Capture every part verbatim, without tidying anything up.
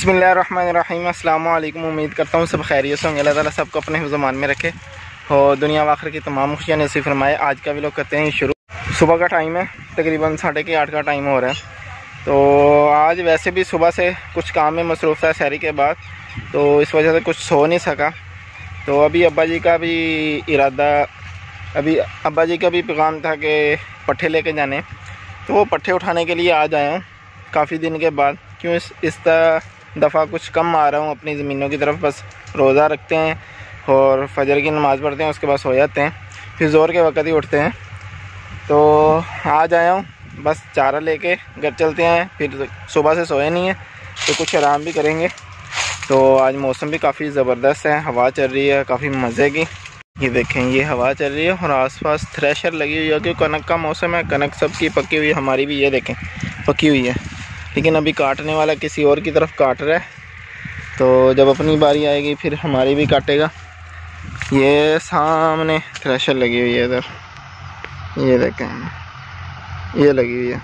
बिस्मिल्लाहिर्रहमानिर्रहीम। अस्सलाम वालेकुम। उम्मीद करता हूँ सब खैरियत से होंगे। अल्लाह ताला सबको अपने ज़मान में रखे और दुनिया आखिर की तमाम खुशियाँ नसीब फरमाए। आज का भी लोग करते हैं शुरू। सुबह का टाइम है, तकरीबन साढ़े के आठ का टाइम हो रहा है। तो आज वैसे भी सुबह से कुछ काम में मसरूफ़ था शहरी के बाद, तो इस वजह से कुछ सो नहीं सका। तो अभी अब्बा जी का भी इरादा अभी अब्बा जी का भी पैगाम था कि पट्ठे लेके जाने, तो वो पट्ठे उठाने के लिए आज आया हूँ काफ़ी दिन के बाद। क्यों इस इस दफ़ा कुछ कम आ रहा हूँ अपनी ज़मीनों की तरफ। बस रोज़ा रखते हैं और फजर की नमाज़ पढ़ते हैं, उसके बाद सो जाते हैं, फिर ज़ोर के वक़्त ही उठते हैं। तो आज आया हूँ, बस चारा लेके घर चलते हैं। फिर सुबह से सोए नहीं है तो कुछ आराम भी करेंगे। तो आज मौसम भी काफ़ी ज़बरदस्त है, हवा चल रही है काफ़ी मज़े की। ये देखें, ये हवा चल रही है और आसपास थ्रेशर लगी हुई है क्योंकि कनक का मौसम है। कनक सबकी पकी हुई है, हमारी भी ये देखें पकी हुई है, लेकिन अभी काटने वाला किसी और की तरफ काट रहा है। तो जब अपनी बारी आएगी फिर हमारी भी काटेगा। ये सामने थ्रेशर लगी हुई है इधर, ये देखें ये लगी हुई है।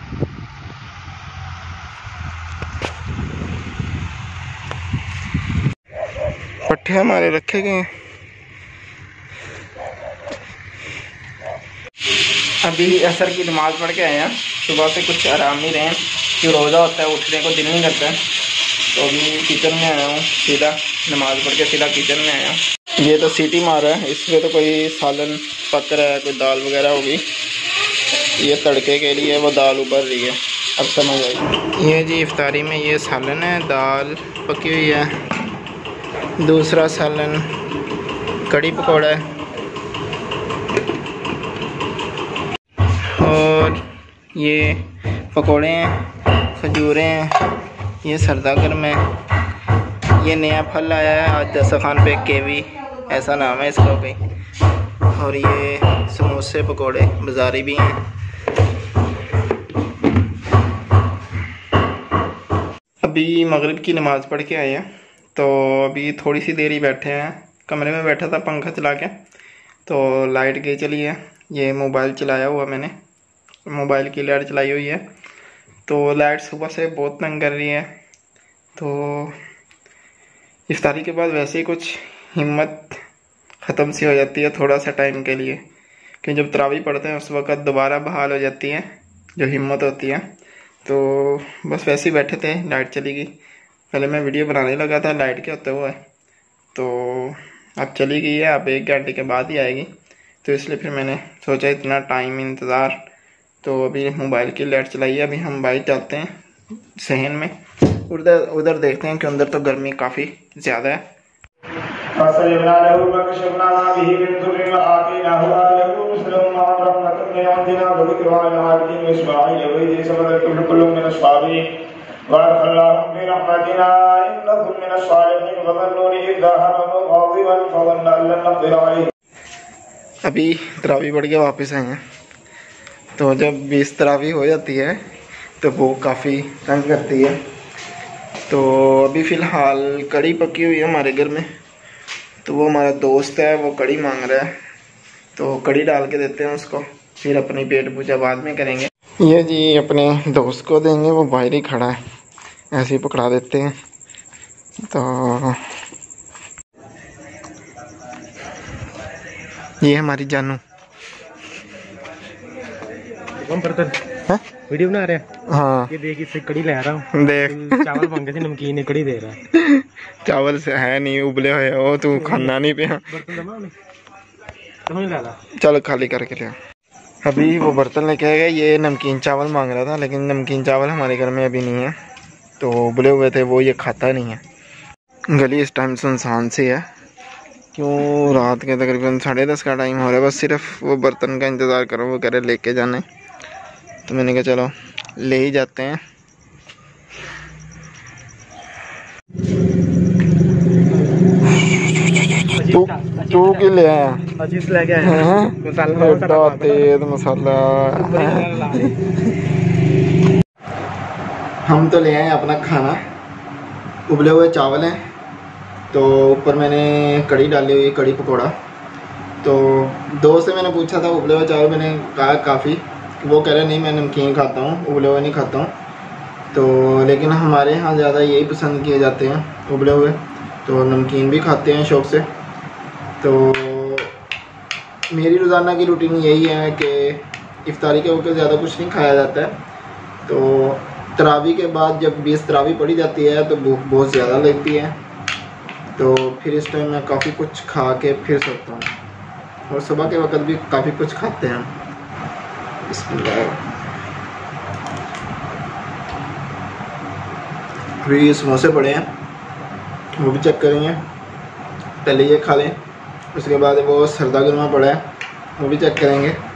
पट्ठे हमारे रखे गए हैं। अभी असर की नमाज़ पढ़ के आए हैं। सुबह से कुछ आराम नहीं रहे हैं कि रोज़ा होता है, उठने को दिल नहीं करता है। तो अभी किचन में आया हूँ, सीधा नमाज़ पढ़ के सीधा किचन में आया हूँ। ये तो सीटी मार रहा है, इसमें तो कोई सालन पक रहा है, कोई दाल वगैरह होगी। ये तड़के के लिए वो दाल उबर रही है, अब समझ आई। ये जी इफ्तारी में ये सालन है, दाल पकी हुई है, दूसरा सालन कड़ी पकौड़ा है और ये पकोड़े हैं, खजूरें हैं, ये सरदागर में ये नया फल आया है आज दस्तरखान पे, केवी ऐसा नाम है इसका भी। और ये समोसे पकोड़े बाज़ारी भी हैं। अभी मगरिब की नमाज़ पढ़ के आए हैं, तो अभी थोड़ी सी देर ही बैठे हैं। कमरे में बैठा था पंखा चला के, तो लाइट गई चली है। ये मोबाइल चलाया हुआ मैंने, मोबाइल की लाइट चलाई हुई है। तो लाइट सुबह से बहुत तंग कर रही है। तो इफ्तारी के बाद वैसे ही कुछ हिम्मत ख़त्म सी हो जाती है थोड़ा सा टाइम के लिए, क्योंकि जब तरावी पढ़ते हैं उस वक़्त दोबारा बहाल हो जाती है जो हिम्मत होती है। तो बस वैसे ही बैठे थे, लाइट चली गई। पहले मैं वीडियो बनाने लगा था लाइट के होते हुए, तो अब चली गई है, अब एक घंटे के बाद ही आएगी। तो इसलिए फिर मैंने सोचा इतना टाइम इंतज़ार, तो अभी मोबाइल की लाइट चलाई है। अभी हम बाइक जाते हैं सहन में, उधर उधर देखते हैं कि अंदर तो गर्मी काफ़ी ज़्यादा है। अभी तरावी पढ़ के वापस आए हैं। तो जब बीस तरावी हो जाती है तो वो काफ़ी तंग करती है। तो अभी फ़िलहाल कड़ी पकी हुई है हमारे घर में, तो वो हमारा दोस्त है, वो कड़ी मांग रहा है, तो कड़ी डाल के देते हैं उसको, फिर अपनी पेट पूजा बाद में करेंगे। ये जी अपने दोस्त को देंगे, वो बाहर ही खड़ा है, ऐसे ही पकड़ा देते हैं। तो ये हमारी जानू बर्तन है? वीडियो बना रहे हैं। हाँ, ये देख, इससे कड़ी ले रहा हूँ। देख चावल मांगे थे, नमकीन है, कड़ी दे रहा है। चावल से है नहीं, उबले हुए हो, तू खाना नहीं पिया। चलो खाली करके ले। अभी वो बर्तन लेके आएगा। ये नमकीन चावल मांग रहा था, लेकिन नमकीन चावल हमारे घर में अभी नहीं है, तो उबले हुए थे, वो ये खाता नहीं है। गली इस टाइम सुनसान सी है, क्यों रात के तकरीबन साढ़े दस का टाइम हो रहा है। बस सिर्फ वो बर्तन का इंतज़ार करो, वो कह रहे लेके जाने, तो मैंने कहा चलो ले ही जाते हैं। तू तू के ले आया? अजीज लेके आया हैं मसाला, तेज मसाला। हम तो ले आए अपना खाना, उबले हुए चावल हैं, तो ऊपर मैंने कड़ी डाली हुई, कड़ी पकौड़ा। तो दो से मैंने पूछा था उबले हुए चावल, मैंने कहा काफ़ी, वो कह रहे नहीं मैं नमकीन खाता हूँ, उबले हुए नहीं खाता हूँ। तो लेकिन हमारे यहाँ ज़्यादा यही पसंद किए जाते हैं उबले हुए, तो नमकीन भी खाते हैं शौक़ से। तो मेरी रोज़ाना की रूटीन यही है कि इफ्तारी के वक्त ज़्यादा कुछ नहीं खाया जाता है। तो तरावी के बाद जब बीस तरावी पड़ी जाती है तो भूख बहुत ज़्यादा लगती है, तो फिर इस टाइम मैं काफ़ी कुछ खा के फिर सोता हूँ, और सुबह के वक्त भी काफ़ी कुछ खाते हैं। बिस्मिल्लाह। अभी ये समोसे पड़े हैं, वो भी चेक करेंगे। पहले ये खा लें, उसके बाद वो सरदा गुरमा पड़ा है, वो भी चेक करेंगे।